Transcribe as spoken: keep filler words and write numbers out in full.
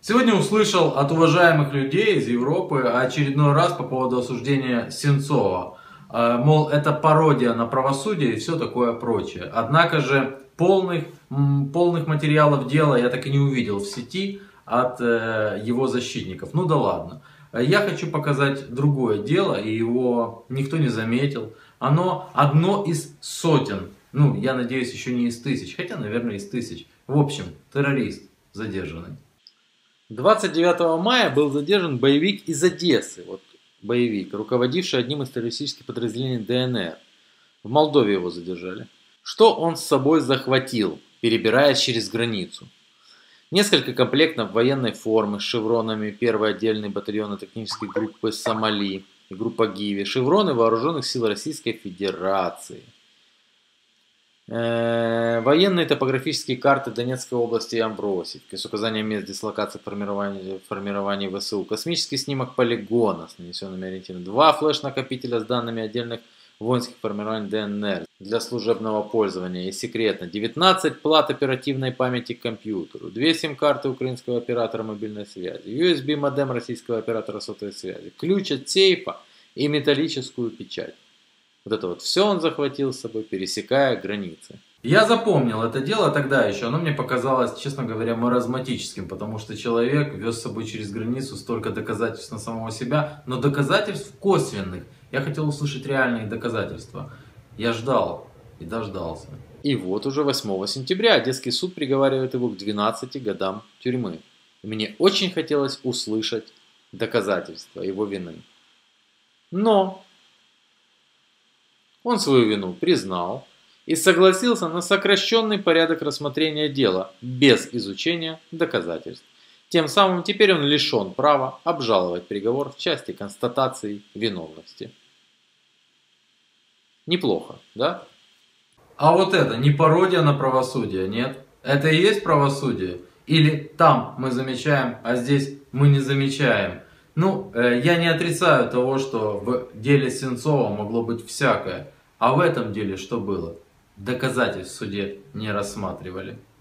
Сегодня услышал от уважаемых людей из Европы очередной раз по поводу осуждения Сенцова. Мол, это пародия на правосудие и все такое прочее. Однако же полных, полных материалов дела я так и не увидел в сети от его защитников. Ну да ладно. Я хочу показать другое дело, и его никто не заметил. Оно одно из сотен. Ну, я надеюсь, еще не из тысяч. Хотя, наверное, из тысяч. В общем, террорист задержанный. двадцать девятого мая был задержан боевик из Одессы. Вот боевик, руководивший одним из террористических подразделений ДНР. В Молдове его задержали. Что он с собой захватил, перебираясь через границу? Несколько комплектов военной формы с шевронами первой отдельной батальонно-технической группы «Сомали» и группа «Гиви», шевроны вооруженных сил Российской Федерации. Военные топографические карты Донецкой области и Амвросиевки с указанием мест дислокации формирования, формирования ВСУ, космический снимок полигона с нанесенными ориентирами, два флеш-накопителя с данными отдельных воинских формирований ДНР для служебного пользования и секретно, девятнадцать плат оперативной памяти к компьютеру, две сим-карты украинского оператора мобильной связи, ю эс би-модем российского оператора сотовой связи, ключ от сейфа и металлическую печать. Вот это вот все он захватил с собой, пересекая границы. Я запомнил это дело тогда еще, оно мне показалось, честно говоря, маразматическим, потому что человек вез с собой через границу столько доказательств на самого себя, но доказательств косвенных. Я хотел услышать реальные доказательства. Я ждал и дождался. И вот уже восьмого сентября Одесский суд приговаривает его к двенадцати годам тюрьмы. И мне очень хотелось услышать доказательства его вины. Но он свою вину признал и согласился на сокращенный порядок рассмотрения дела без изучения доказательств. Тем самым теперь он лишен права обжаловать приговор в части констатации виновности. Неплохо, да? А вот это не пародия на правосудие, нет? Это и есть правосудие? Или там мы замечаем, а здесь мы не замечаем? Ну, я не отрицаю того, что в деле Сенцова могло быть всякое. А в этом деле что было? Доказательств в суде не рассматривали.